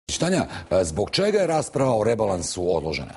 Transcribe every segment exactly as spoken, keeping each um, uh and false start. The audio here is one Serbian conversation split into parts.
Tanja, zbog čega je rasprava o rebalansu odložena?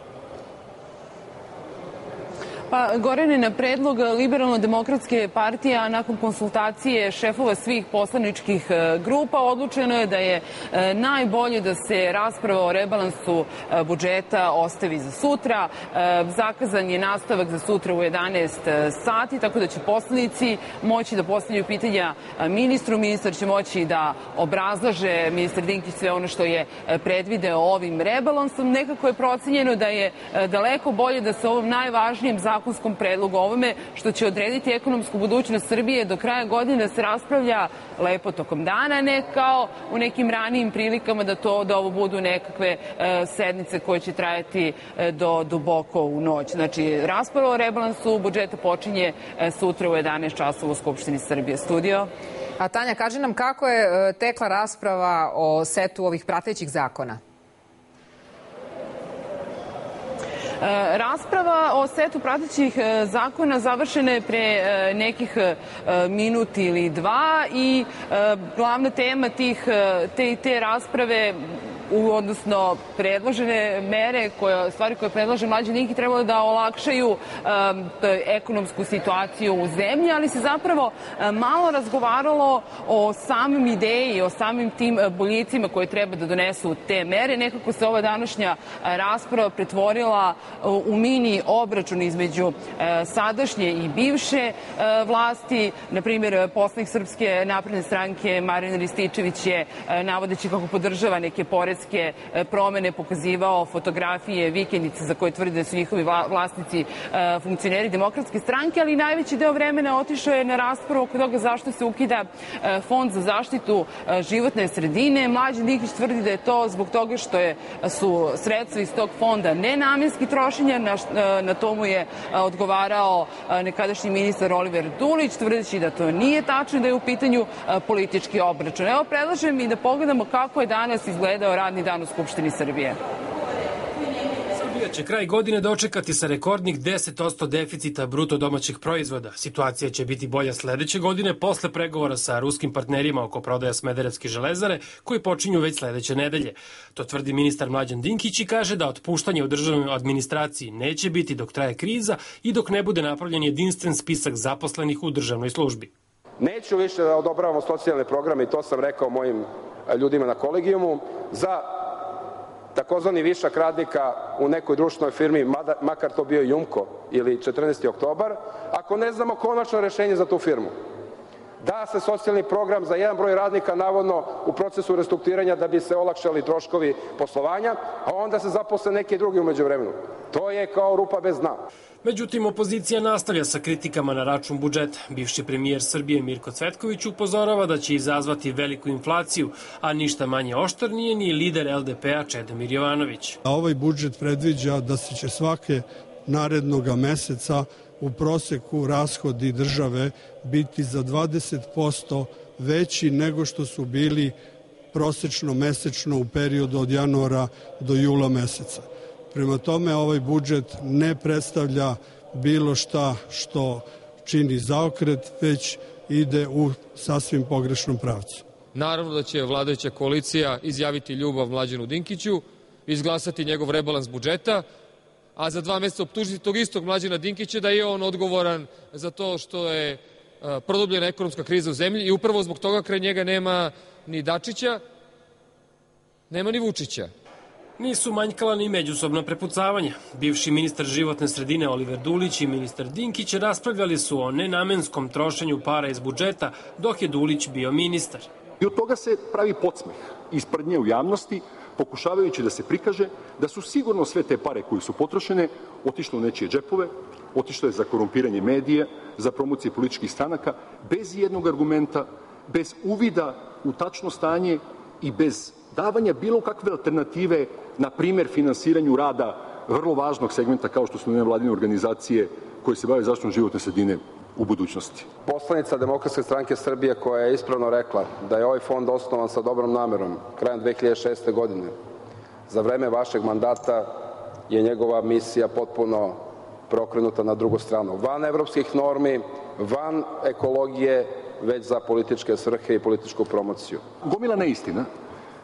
Pa, Gorane, na predlog Liberalno-demokratske partije, a nakon konsultacije šefova svih poslaničkih grupa, odlučeno je da je najbolje da se rasprava o rebalansu budžeta ostavi za sutra. Zakazan je nastavak za sutra u jedanaest sati, tako da će poslanici moći da postavljaju pitanja ministru. Ministar će moći da obrazlaže, ministar Dinkić, sve ono što je predvideo ovim rebalansom. Nekako je procenjeno da je daleko bolje da se ovom najvažnijem zakonskom predlogu ovome, što će odrediti ekonomsku budućnost Srbije do kraja godine, se raspravlja lepo tokom dana, ne kao u nekim ranijim prilikama da to da ovo budu nekakve sednice koje će trajati do duboko u noć. Znači, rasprava o rebalansu budžeta počinje sutra u jedanaest časova u Skupštini Srbije. Studio. A Tanja, kaži nam kako je tekla rasprava o setu ovih pratećih zakona? Rasprava o setu pratećih zakona završena je pre nekih minut ili dva i glavna tema tih, te, te rasprave, odnosno predložene mere, koje, stvari koje predlaže Mlađan Dinkić, trebalo da olakšaju um, ekonomsku situaciju u zemlji, ali se zapravo um, malo razgovaralo o samim ideji, o samim tim boljicima koje treba da donesu te mere. Nekako se ova današnja rasprava pretvorila uh, u mini obračun između uh, sadašnje i bivše uh, vlasti. Naprimjer, poslanik Srpske napredne stranke Marijan Rističević je, uh, navodeći kako podržava neke porezke promene, pokazivao fotografije vikendice za koje tvrde da su njihovi vlasnici funkcioneri Demokratske stranke, ali najveći deo vremena otišao je na raspravu oko toga zašto se ukida Fond za zaštitu životne sredine. Mlađan Dinkić tvrdi da je to zbog toga što je, su sredstva iz tog fonda nenamenski trošenja. Na, na tomu je odgovarao nekadašnji ministar Oliver Dulić, tvrdeći da to nije tačno, da je u pitanju politički obračun. Evo, predlažem i da pogledamo kako je danas izgledao radni dan u Skupštini Srbije. Srbija će kraj godine dočekati sa rekordnih deset posto deficita bruto domaćeg proizvoda. Situacija će biti bolja sledeće godine posle pregovora sa ruskim partnerima oko prodaja Smederevske železare, koji počinju već sledeće nedelje. To tvrdi ministar Mlađan Dinkić i kaže da otpuštanje u državnoj administraciji neće biti dok traje kriza i dok ne bude napravljen jedinstven spisak zaposlenih u državnoj službi. Neću više da odobravamo socijalne programe, i to sam rekao mojim ljudima na kolegijumu, za takozvani višak radnika u nekoj društvenoj firmi, makar to bio Jumko ili četrnaesti oktobar, ako ne znamo konačno rešenje za tu firmu. Da se socijalni program za jedan broj radnika navodno u procesu restrukturiranja da bi se olakšali troškovi poslovanja, a onda se zaposle neki drugi u međuvremenu. To je kao rupa bez dna. Međutim, opozicija nastavlja sa kritikama na račun budžeta. Bivši premijer Srbije Mirko Cvetković upozorava da će izazvati veliku inflaciju, a ništa manje oštar nije ni lider L D P-a Čedomir Jovanović. Ovaj budžet predviđa da se će svake narednog meseca u proseku rashodi države biti za dvadeset posto veći nego što su bili prosečno mesečno u periodu od januara do jula meseca. Prema tome, ovaj budžet ne predstavlja bilo šta što čini zaokret, već ide u sasvim pogrešnom pravcu. Naravno da će vladajuća koalicija izjaviti ljubav Mlađanu Dinkiću, izglasati njegov rebalans budžeta, a za dva meseca optužiti tog istog Mlađana Dinkića da je on odgovoran za to što je produbljena ekonomska kriza u zemlji i upravo zbog toga kraj njega nema ni Dačića, nema ni Vučića. Nisu manjkala ni međusobna prepucavanja. Bivši ministar životne sredine Oliver Dulić i ministar Dinkić raspravljali su o nenamenskom trošenju para iz budžeta, dok je Dulić bio ministar. I od toga se pravi podsmeh ispred nje u javnosti, pokušavajući da se prikaže da su sigurno sve te pare koje su potrošene otišle u nečije džepove, otišle je za korumpiranje medija, za promocije političkih stranaka, bez jednog argumenta, bez uvida u tačno stanje i bez davanja bilo kakve alternative, na primer finansiranju rada vrlo važnog segmenta kao što su nevladine organizacije koje se bave zaštitom životne sredine u budućnosti. Poslanica Demokratske stranke Srbije koja je ispravno rekla da je ovaj fond osnovan sa dobrom namerom krajem dve hiljade šeste. godine. Za vreme vašeg mandata je njegova misija potpuno preokrenuta na drugu stranu. Van evropskih normi, van ekologije, već za političke svrhe i političku promociju. Gomila neistina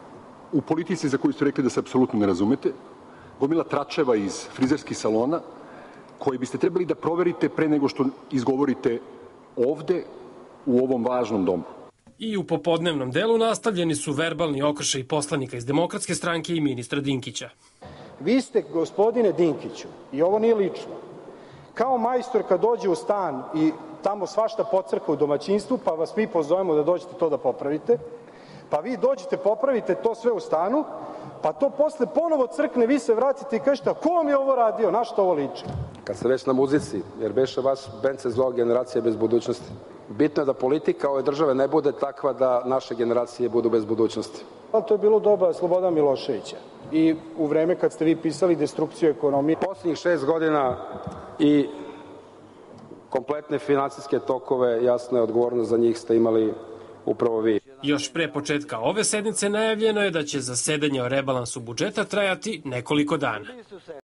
u politici za koju ste rekli da se apsolutno ne razumete, gomila tračeva iz frizerskih salona, koji biste trebali da proverite pre nego što izgovorite ovde u ovom važnom domu. I u popodnevnom delu nastavljeni su verbalni okršaj poslanika iz Demokratske stranke i ministra Dinkića. Vi ste, gospodine Dinkiću, i ovo nije lično, kao majstor kad dođe u stan i tamo svašta pocrka u domaćinstvu, pa vas mi pozovemo da dođete to da popravite, pa vi dođete, popravite to sve u stanu, pa to posle ponovo crkne, vi se vratite i kažete, a ko vam je ovo radio, na što ovo liči? Kad se već na muzici, jer beše vaš bend se zvao Generacija bez budućnosti. Bitno je da politika ove države ne bude takva da naše generacije budu bez budućnosti. Ali to je bilo doba Slobodana Miloševića i u vreme kad ste vi pisali destrukciju ekonomije. Poslednjih šest godina i kompletne finansijske tokove, jasno je, odgovornost za njih ste imali upravo vi. Još pre početka ove sednice najavljeno je da će zasedanje o rebalansu budžeta trajati nekoliko dana.